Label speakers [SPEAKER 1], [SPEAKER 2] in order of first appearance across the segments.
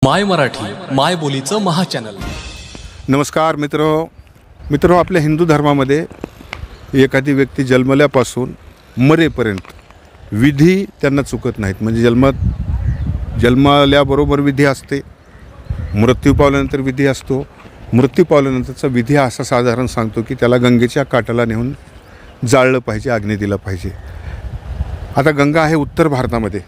[SPEAKER 1] माय मराठी माय बोलीचं महाचॅनल।
[SPEAKER 2] नमस्कार मित्र आपल्या हिंदू धर्मामध्ये एखादी व्यक्ती जन्मल्यापासून मरेपर्यंत विधी त्यांना चुकत नाहीत। म्हणजे जन्मल्याबरोबर विधी असते, मृत्यू पावल्यानंतर विधी असतो। मृत्यू पावल्यानंतरचा विधी असा साधारण सांगतो की त्याला गंगेच्या काठाला नेऊन जाळलं पाहिजे, अग्नी दिला पाहिजे। आता गंगा आहे उत्तर भारतामध्ये,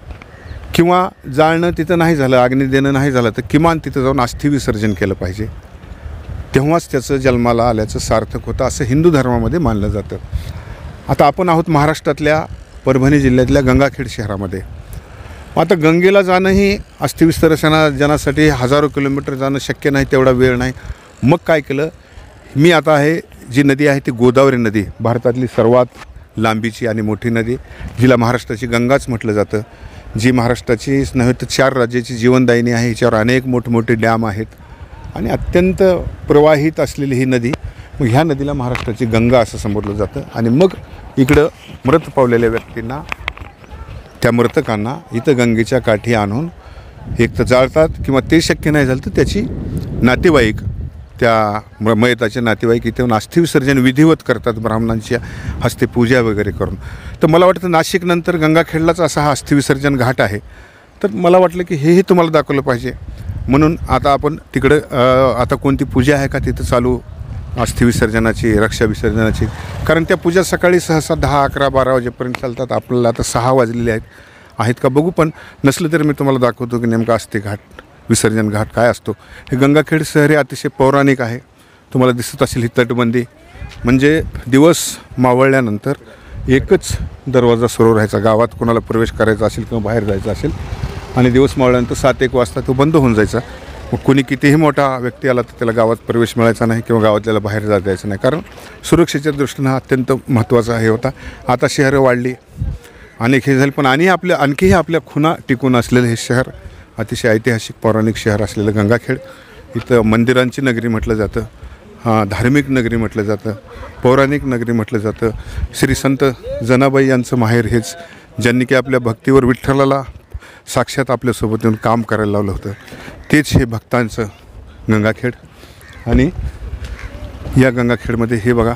[SPEAKER 2] किंवा जाळणं तिथं नाही झालं, अग्नी देणं नाही झालं, तर किमान तिथं जाऊन अस्थि विसर्जन केलं पाहिजे। तेव्हाच त्याचं जन्माला आल्याचं सार्थक होतं असं हिंदू धर्मामध्ये मानलं जातं। आता आपण आहोत महाराष्ट्रातल्या परभणी जिल्ह्यातल्या गंगाखेड शहरामध्ये। आता गंगेला जाणंही अस्थि विसर्जनासाठी हजारो किलोमीटर जाणं शक्य नाही, तेवढा वेळ नाही। मग काय केलं मी, आता आहे जी नदी आहे ती गोदावरी नदी, भारतातली सर्वात लांबीची आणि मोठी नदी, जिला महाराष्ट्राची गंगाच म्हटलं जातं, जी महाराष्ट्राचीच नव्हे तर 4 राज्याची जीवनदायिनी आहे। हिच्यावर अनेक मोठमोठे डॅम आहेत आणि अत्यंत प्रवाहित असलेली ही नदी, मग ह्या नदीला महाराष्ट्राची गंगा असं संबोधलं जातं। आणि मग इकडं मृत पावलेल्या व्यक्तींना, त्या मृतकांना इथं गंगेच्या काठी आणून एक तर जाळतात, किंवा ते शक्य नाही झालं तर त्याची नातेवाईक, त्या मयताचे नातेवाईक इथे अस्थि विसर्जन विधिवत करतात, ब्राह्मणांच्या हस्ते पूजा वगैरे करून। तर मला वाटतं नाशिकनंतर गंगाखेडलाच असा हा अस्थि विसर्जन घाट आहे। तर मला वाटलं की हेही तुम्हाला दाखवलं पाहिजे, म्हणून आता आपण तिकडं आता कोणती पूजा आहे का तिथं चालू अस्थि विसर्जनाची, रक्षा विसर्जनाची, कारण त्या पूजा सकाळी सहसा 10, 11, 12 वाजेपर्यंत चालतात। आपल्याला आता 6 वाजलेले आहेत का बघू, पण नसलं तरी मी तुम्हाला दाखवतो की नेमका अस्थि घाट विसर्जन घाट काय असतो। हे गंगाखेड शहर हे अतिशय पौराणिक आहे। तुम्हाला दिसत असेल ही तटबंदी, म्हणजे दिवस मावळल्यानंतर एकच दरवाजा सुरू राहायचा, गावात कोणाला प्रवेश करायचा असेल किंवा बाहेर जायचं असेल, आणि दिवस मावळल्यानंतर 7-1 वाजता तो बंद होऊन जायचा। मग कोणी कितीही मोठा व्यक्ती आला तर त्याला गावात प्रवेश मिळायचा नाही, किंवा गावात त्याला बाहेर जाता यायचं नाही, कारण सुरक्षेच्या दृष्टीनं हा अत्यंत महत्त्वाचा हे होता। आता शहरं वाढली, अनेक हे झाले, पण आणखीही आपल्या खुणा टिकून असलेलं हे शहर, अतिशय ऐतिहासिक पौराणिक शहर असलेलं गंगाखेड, इथं मंदिरांची नगरी म्हटलं जातं, धार्मिक नगरी म्हटलं जातं, पौराणिक नगरी म्हटलं जातं। श्री संत जनाबाई यांचं माहेर हेच, ज्यांनी की आपल्या भक्तीवर विठ्ठलाला साक्षात आपल्यासोबत येऊन काम करायला लावलं होतं, तेच हे भक्तांचं गंगाखेड। आणि या गंगाखेडमध्ये हे बघा,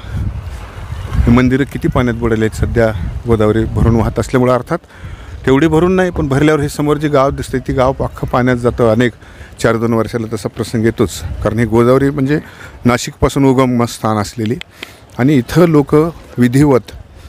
[SPEAKER 2] हे मंदिरं किती पाण्यात बुडाले आहेत सध्या, गोदावरी भरून वाहत असल्यामुळं, अर्थात तेवढी भरून नाही, पण भरल्यावर हे समोर जे गाव दिसतं ती गाव अख्खं पाण्यात जातं। अनेक 4-2 वर्षाला तसा प्रसंग येतोच, कारण ही गोदावरी म्हणजे नाशिकपासून उगम स्थान असलेली, आणि इथं लोक विधिवत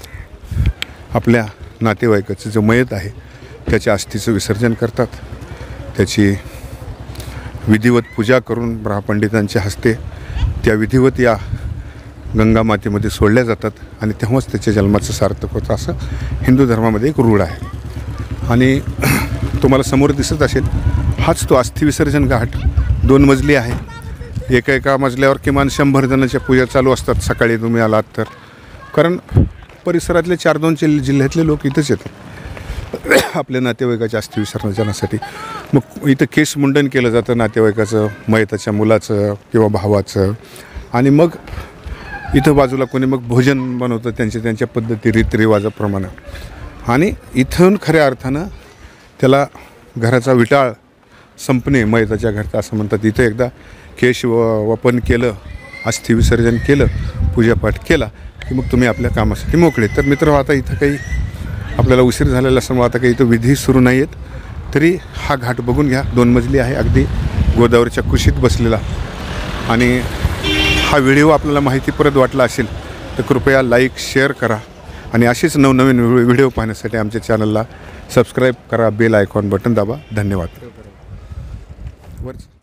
[SPEAKER 2] आपल्या नातेवाईकाचं जो मयत आहे त्याच्या अस्थीचं विसर्जन करतात, त्याची विधिवत पूजा करून ब्राह्मपंडितांच्या हस्ते त्या विधिवत या गंगा मातेमध्ये सोडल्या जातात, आणि तेव्हाच त्याच्या जन्माचं सार्थक होतं असं हिंदू धर्मामध्ये एक रूढ आहे। आणि तुम्हाला समोर दिसत असेल हाच तो अस्थि विसर्जन घाट 2 मजली आहे। एका मजल्यावर किमान 100 जणांच्या पूजा चालू असतात सकाळी तुम्ही आलात तर, कारण परिसरातले 4-2 जिल्ह्यातले लोक इथंच येतात आपल्या नातेवाईकाच्या अस्थि विसर्जनासाठी। मग इथं केस मुंडन केलं जातं नातेवाईकाचं, मयताच्या मुलाचं किंवा भावाचं, आणि मग इथं बाजूला कोणी मग भोजन बनवतं त्यांच्या पद्धती रीतरिवाजाप्रमाणे, आणि इथून खऱ्या अर्थानं त्याला घराचा विटाळ संपणे मयताच्या घरचा असं म्हणतात। इथं एकदा केश वपन केलं, अस्थि विसर्जन केलं, पूजापाठ केला की मग तुम्ही आपल्या कामासाठी मोकळे। तर मित्र, आता इथं काही आपल्याला उशीर झालेला असल्यामुळे आता काही इथं विधी सुरू नाही आहेत, तरी हा घाट बघून घ्या। 2 मजली आहे, अगदी गोदावरीच्या कुशीत बसलेला। आणि हा व्हिडिओ आपल्याला माहितीप्रद वाटला असेल तर कृपया लाईक, शेअर करा, आणि असेच नवनवीन व्हिडिओ पाहण्यासाठी आमच्या चॅनलला सबस्क्राईब करा, बेल आयकॉन बटन दाबा। धन्यवाद।